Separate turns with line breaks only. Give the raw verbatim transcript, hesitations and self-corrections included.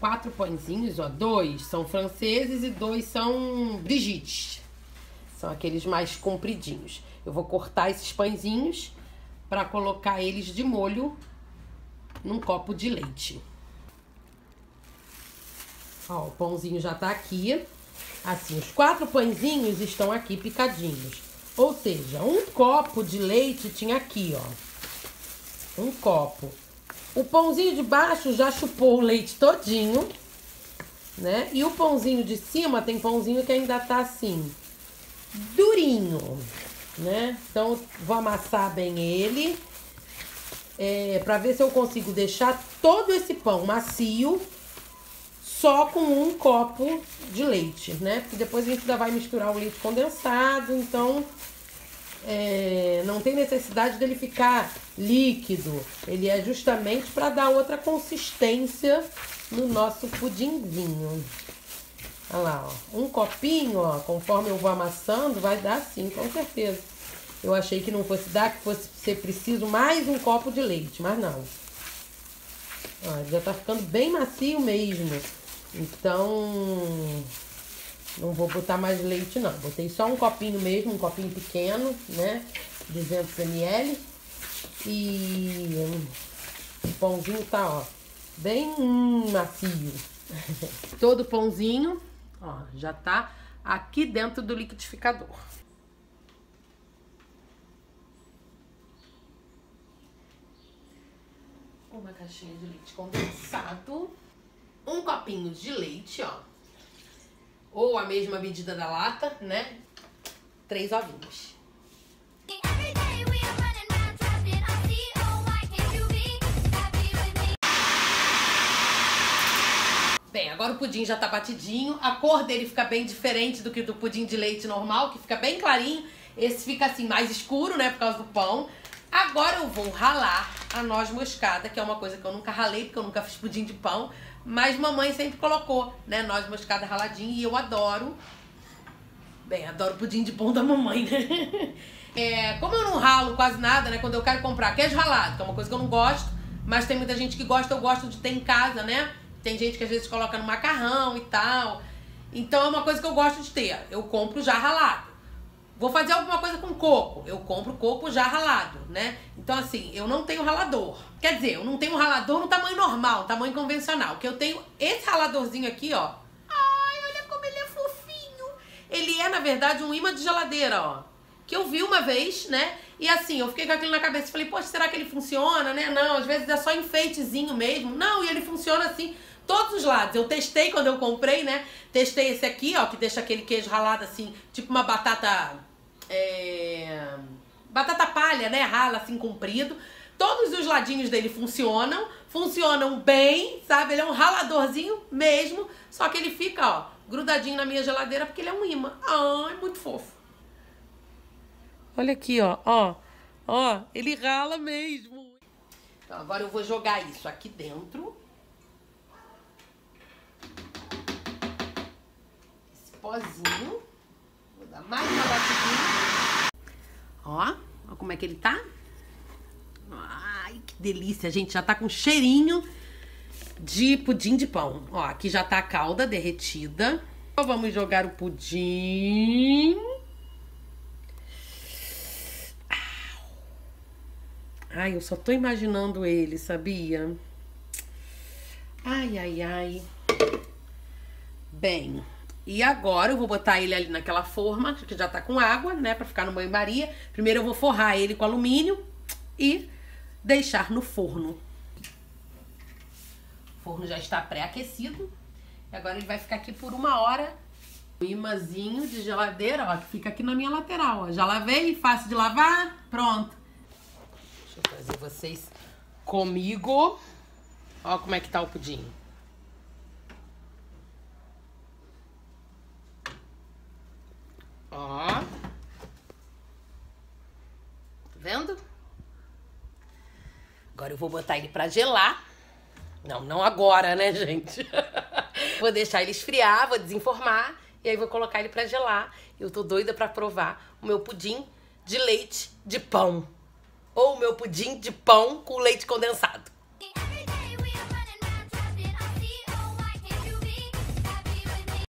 quatro pãezinhos, ó. Dois são franceses e dois são Brigitte. São aqueles mais compridinhos. Eu vou cortar esses pãezinhos para colocar eles de molho num copo de leite. Ó, o pãozinho já tá aqui. Assim, os quatro pãezinhos estão aqui picadinhos. Ou seja, um copo de leite tinha aqui, ó. Um copo. O pãozinho de baixo já chupou o leite todinho, né? E o pãozinho de cima tem pãozinho que ainda tá assim, durinho, né? Então, vou amassar bem ele, é, pra ver se eu consigo deixar todo esse pão macio só com um copo de leite, né? Porque depois a gente ainda vai misturar o leite condensado, então é, não tem necessidade dele ficar líquido. Ele é justamente para dar outra consistência no nosso pudinzinho. Olha lá, ó. Um copinho, ó, conforme eu vou amassando, vai dar sim, com certeza. Eu achei que não fosse dar, que fosse ser preciso mais um copo de leite, mas não. Ó, já tá ficando bem macio mesmo. Então, não vou botar mais leite, não. Botei só um copinho mesmo, um copinho pequeno, né? duzentos mililitros. E o pãozinho tá, ó, bem hum, macio. Todo o pãozinho, ó, já tá aqui dentro do liquidificador. Uma caixinha de leite condensado. Um copinho de leite, ó. Ou a mesma medida da lata, né? Três ovinhos. Bem, agora o pudim já tá batidinho. A cor dele fica bem diferente do que do pudim de leite normal, que fica bem clarinho. Esse fica assim mais escuro, né? Por causa do pão. Agora eu vou ralar a noz moscada, que é uma coisa que eu nunca ralei, porque eu nunca fiz pudim de pão. Mas mamãe sempre colocou, né? Noz moscada raladinha e eu adoro. Bem, adoro pudim de pão da mamãe, né? É, como eu não ralo quase nada, né? Quando eu quero comprar queijo ralado, que é uma coisa que eu não gosto, mas tem muita gente que gosta, eu gosto de ter em casa, né? Tem gente que às vezes coloca no macarrão e tal. Então é uma coisa que eu gosto de ter. Eu compro já ralado. Vou fazer alguma coisa com coco, eu compro coco já ralado, né? Então assim, eu não tenho ralador. Quer dizer, eu não tenho ralador no tamanho normal, tamanho convencional. Que eu tenho esse raladorzinho aqui, ó. Ai, olha como ele é fofinho. Ele é, na verdade, um imã de geladeira, ó. Que eu vi uma vez, né? E assim, eu fiquei com aquilo na cabeça e falei, poxa, será que ele funciona, né? Não, às vezes é só enfeitezinho mesmo. Não, e ele funciona assim, todos os lados. Eu testei quando eu comprei, né? Testei esse aqui, ó, que deixa aquele queijo ralado assim, tipo uma batata... É... batata palha, né? Rala assim, comprido. Todos os ladinhos dele funcionam. Funcionam bem, sabe? Ele é um raladorzinho mesmo. Só que ele fica, ó, grudadinho na minha geladeira porque ele é um imã. Ai, muito fofo. Olha aqui, ó. Ó, ó. Ele rala mesmo. Então, agora eu vou jogar isso aqui dentro. Esse pozinho. Vou dar mais uma batidinha. Ó, ó como é que ele tá. Ai, que delícia, gente. Já tá com cheirinho de pudim de pão. Ó, aqui já tá a calda derretida. Então, vamos jogar o pudim. Ai, eu só tô imaginando ele, sabia? Ai, ai, ai. Bem... E agora eu vou botar ele ali naquela forma, que já tá com água, né? Pra ficar no banho-maria. Primeiro eu vou forrar ele com alumínio e deixar no forno. O forno já está pré-aquecido. E agora ele vai ficar aqui por uma hora. O imãzinho de geladeira, ó, que fica aqui na minha lateral, ó. Já lavei, fácil de lavar, pronto. Deixa eu trazer vocês comigo. Ó como é que tá o pudim. Ó. Tá vendo? Agora eu vou botar ele pra gelar. Não, não agora, né, gente? Vou deixar ele esfriar, vou desenformar. E aí vou colocar ele pra gelar. Eu tô doida pra provar o meu pudim de leite de pão. Ou o meu pudim de pão com leite condensado.